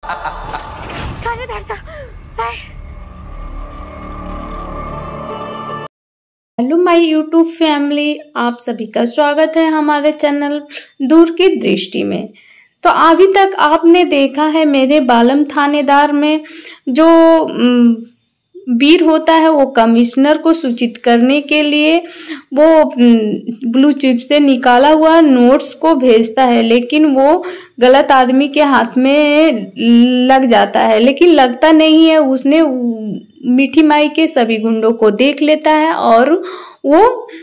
Hello my YouTube family, आप सभी का स्वागत है हमारे चैनल दूर की दृष्टि में। तो अभी तक आपने देखा है मेरे बालम थानेदार में जो वीर होता है वो कमिश्नर को सूचित करने के लिए वो ब्लू चिप से निकाला हुआ नोट्स को भेजता है, लेकिन वो गलत आदमी के हाथ में लग जाता है। लेकिन लगता नहीं है, उसने मीठी माई के सभी गुंडों को देख लेता है और वो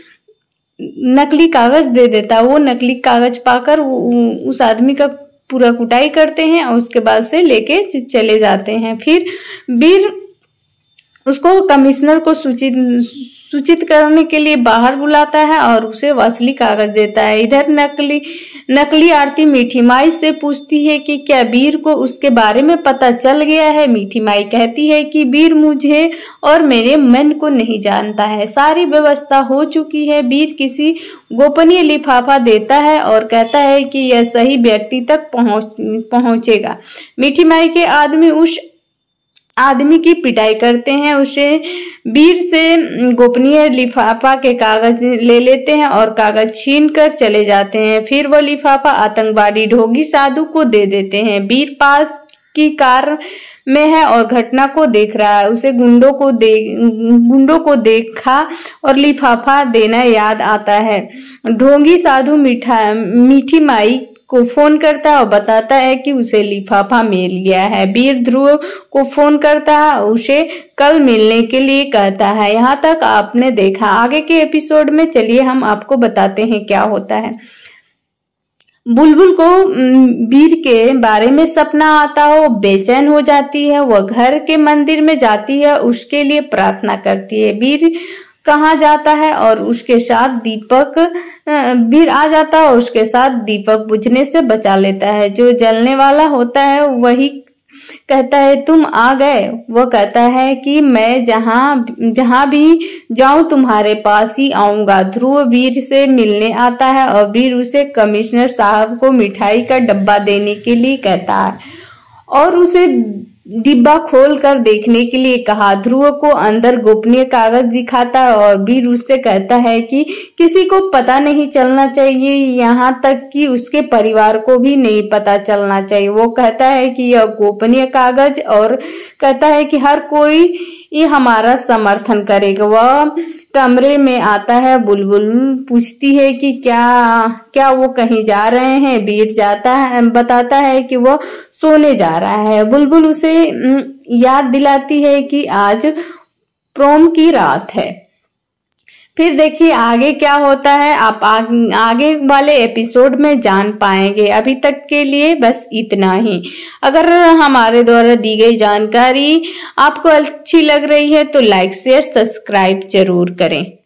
नकली कागज दे देता है। वो नकली कागज पाकर उस आदमी का पूरा कुटाई करते हैं और उसके बाद से लेके चले जाते हैं। फिर वीर उसको कमिश्नर को सूचित करने के लिए बाहर बुलाता है और उसे असली कागज देता है। इधर नकली आरती मीठी माई से पूछती है कि क्या वीर को उसके बारे में पता चल गया है। मीठी माई कहती है कि वीर मुझे और मेरे मन को नहीं जानता है, सारी व्यवस्था हो चुकी है। वीर किसी गोपनीय लिफाफा देता है और कहता है कि यह सही व्यक्ति तक पहुंचेगा। मीठी माई के आदमी उस आदमी की पिटाई करते हैं, उसे वीर से गोपनीय लिफाफा के कागज ले लेते हैं और कागज छीन कर चले जाते हैं। फिर वो लिफाफा आतंकवादी ढोंगी साधु को दे देते हैं। वीर पास की कार में है और घटना को देख रहा है। उसे गुंडों को देखा और लिफाफा देना याद आता है। ढोंगी साधु मीठी माई को फोन करता है और बताता है कि उसे लिफाफा मिल गया है। वीर ध्रुव को फोन करता है, उसे कल मिलने के लिए कहता है। यहाँ तक आपने देखा। आगे के एपिसोड में चलिए हम आपको बताते हैं क्या होता है। बुलबुल को वीर के बारे में सपना आता है, वो बेचैन हो जाती है। वह घर के मंदिर में जाती है, उसके लिए प्रार्थना करती है। वीर कहाँ जाता है और उसके साथ वीर आ जाता है और उसके साथ दीपक बुझने से बचा लेता है। जो जलने वाला होता है वही कहता है तुम आ गए। वो कहता है कि मैं जहां भी जाऊं तुम्हारे पास ही आऊंगा। ध्रुव वीर से मिलने आता है और वीर उसे कमिश्नर साहब को मिठाई का डब्बा देने के लिए कहता है और उसे डिब्बा खोल कर देखने के लिए कहा। ध्रुव को अंदर गोपनीय कागज दिखाता है और वीर उससे कहता है कि किसी को पता नहीं चलना चाहिए, यहाँ तक कि उसके परिवार को भी नहीं पता चलना चाहिए। वो कहता है कि यह गोपनीय कागज और कहता है कि हर कोई ये हमारा समर्थन करेगा। वह कमरे में आता है। बुलबुल पूछती है कि क्या वो कहीं जा रहे हैं। वीर बताता है कि वो सोने जा रहा है। बुलबुल उसे याद दिलाती है कि आज प्रोम की रात है। फिर देखिए आगे क्या होता है, आप आगे वाले एपिसोड में जान पाएंगे। अभी तक के लिए बस इतना ही। अगर हमारे द्वारा दी गई जानकारी आपको अच्छी लग रही है तो लाइक शेयर सब्सक्राइब जरूर करें।